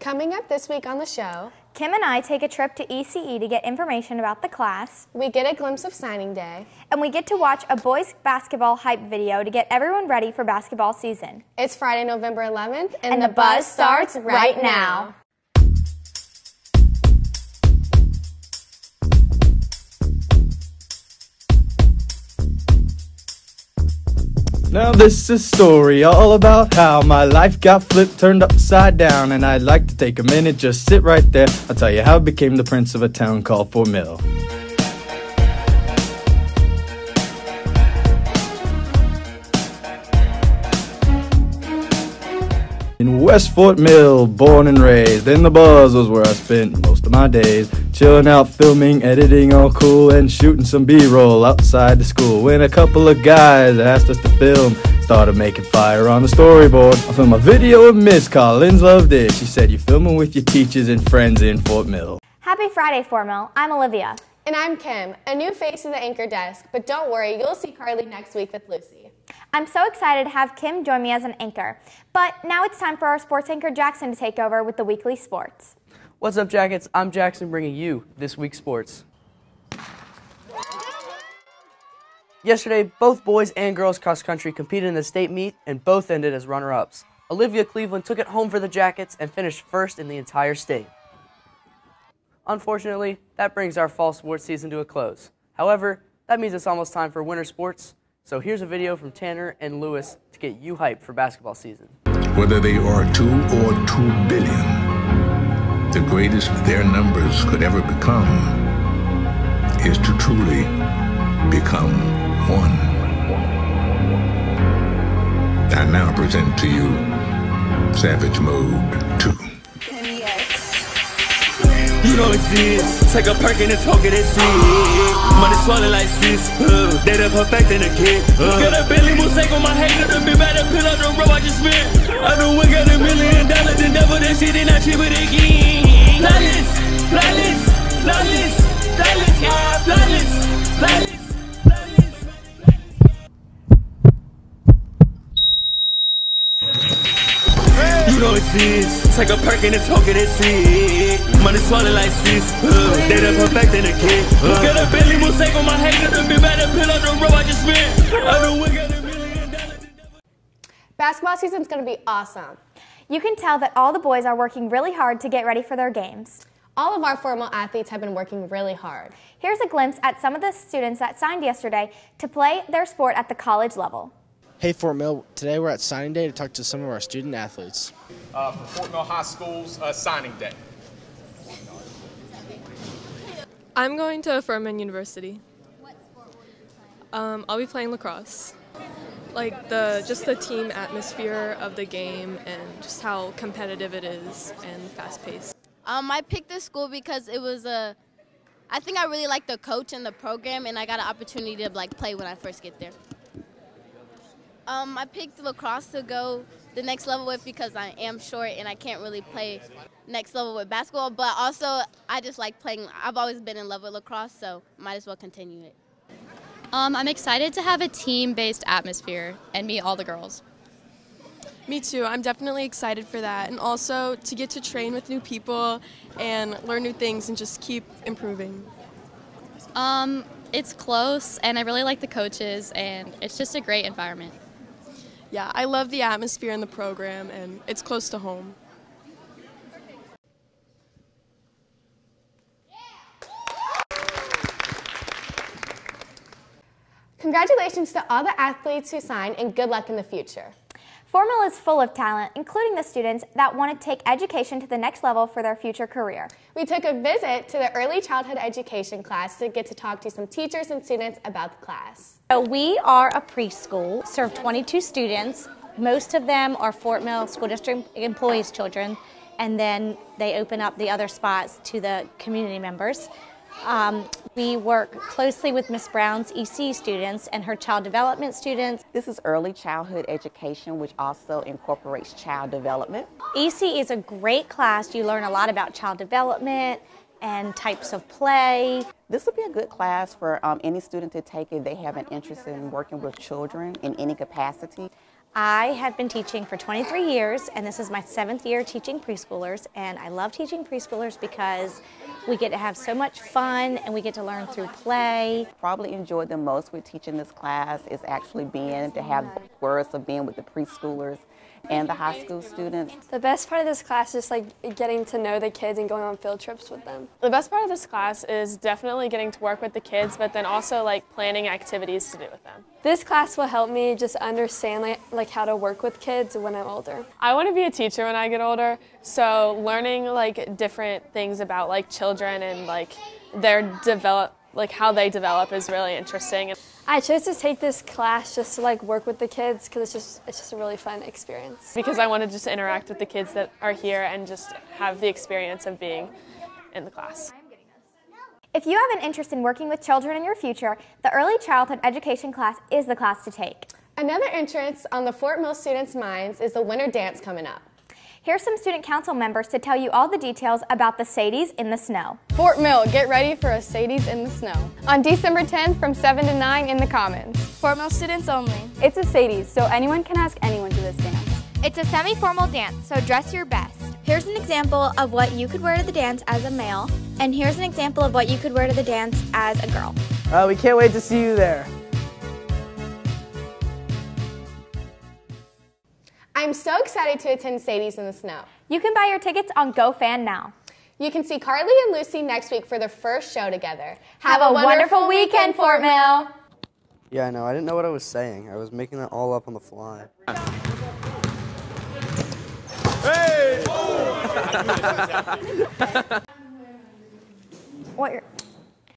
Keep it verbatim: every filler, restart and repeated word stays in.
Coming up this week on the show, Kim and I take a trip to E C E to get information about the class. We get a glimpse of signing day. And we get to watch a boys basketball hype video to get everyone ready for basketball season. It's Friday, November eleventh, and, and the, the buzz starts right now. Now this is a story all about how my life got flipped, turned upside down, and I'd like to take a minute, just sit right there. I'll tell you how I became the prince of a town called Fort Mill. In West Fort Mill, born and raised, in the buzz was where I spent most of my days. Chilling out, filming, editing all cool, and shooting some B-roll outside the school. When a couple of guys asked us to film, started making fire on the storyboard. I filmed a video of Miss Collins, loved it. She said, "You filming with your teachers and friends in Fort Mill." Happy Friday, Fort Mill. I'm Olivia. And I'm Kim, a new face to the anchor desk, but don't worry, you'll see Carly next week with Lucy. I'm so excited to have Kim join me as an anchor. But now it's time for our sports anchor Jackson to take over with the weekly sports. What's up, Jackets? I'm Jackson bringing you this week's sports. Yesterday, both boys and girls cross country competed in the state meet and both ended as runner-ups. Olivia Cleveland took it home for the Jackets and finished first in the entire state. Unfortunately, that brings our fall sports season to a close. However, that means it's almost time for winter sports. So here's a video from Tanner and Lewis to get you hyped for basketball season. Whether they are two or two billion, the greatest their numbers could ever become is to truly become one. I now present to you Savage Mode two. You know it's this. Take a perk and talk it and see. Money swallowed like sis. Uh, they done perfecting a kid. Uh. Got a Billy Mosaic on my hater. The big bad pill on the road I just spent. I know we got a million dollars and double that shit and I cheap it again. Flawless, flawless, flawless, flawless, yeah, flawless, flawless. You know it's this. Take a perk and talk it and see. Money swallowed like sis. Uh, they done perfecting a kid. Uh. Got a Billy Mosaic on my hater. The big bad pill on the road I just spent. I know we got a million dollars. Basketball season's going to be awesome. You can tell that all the boys are working really hard to get ready for their games. All of our formal athletes have been working really hard. Here's a glimpse at some of the students that signed yesterday to play their sport at the college level. Hey Fort Mill, today we're at signing day to talk to some of our student athletes. Uh, for Fort Mill High School's uh, signing day. I'm going to Furman University. What sport will you play? Um, I'll be playing lacrosse. Like the just the team atmosphere of the game and just how competitive it is and fast-paced. Um, I picked this school because it was a. I think I really like the coach and the program, and I got an opportunity to like play when I first get there. Um, I picked lacrosse to go the next level with because I am short and I can't really play next level with basketball, but also I just like playing. I've always been in love with lacrosse, so might as well continue it. Um, I'm excited to have a team-based atmosphere and meet all the girls. Me too. I'm definitely excited for that, and also to get to train with new people and learn new things and just keep improving. Um, it's close, and I really like the coaches, and it's just a great environment. Yeah, I love the atmosphere and the program, and it's close to home. Congratulations to all the athletes who signed, and good luck in the future. Fort Mill is full of talent, including the students that want to take education to the next level for their future career. We took a visit to the early childhood education class to get to talk to some teachers and students about the class. So we are a preschool, serve twenty-two students. Most of them are Fort Mill School District employees' children, and then they open up the other spots to the community members. Um, we work closely with Miz Brown's E C students and her child development students. This is early childhood education, which also incorporates child development. E C is a great class. You learn a lot about child development and types of play. This would be a good class for um, any student to take if they have an interest in working with children in any capacity. I have been teaching for twenty-three years, and this is my seventh year teaching preschoolers, and I love teaching preschoolers because we get to have so much fun and we get to learn through play. Probably enjoyed the most with teaching this class is actually being, to have words of being with the preschoolers and the high school students. The best part of this class is like getting to know the kids and going on field trips with them. The best part of this class is definitely getting to work with the kids, but then also like planning activities to do with them. This class will help me just understand like, like how to work with kids when I'm older. I want to be a teacher when I get older, so learning like different things about like children and like their develop like how they develop is really interesting. I chose to take this class just to like work with the kids because it's just it's just a really fun experience. Because I wanted just to interact with the kids that are here and just have the experience of being in the class. If you have an interest in working with children in your future, the Early Childhood Education class is the class to take. Another interest on the Fort Mill students' minds is the winter dance coming up. Here's some student council members to tell you all the details about the Sadies in the Snow. Fort Mill, get ready for a Sadies in the Snow. On December tenth from seven to nine in the Commons. Fort Mill students only. It's a Sadies, so anyone can ask anyone to this dance. It's a semi-formal dance, so dress your best. Here's an example of what you could wear to the dance as a male, and here's an example of what you could wear to the dance as a girl. Uh, we can't wait to see you there. I'm so excited to attend Sadies in the Snow. You can buy your tickets on GoFan now. You can see Carly and Lucy next week for their first show together. Have, Have a, a wonderful, wonderful weekend, Fort Mill. Yeah, I know. I didn't know what I was saying. I was making that all up on the fly. Hey! What you're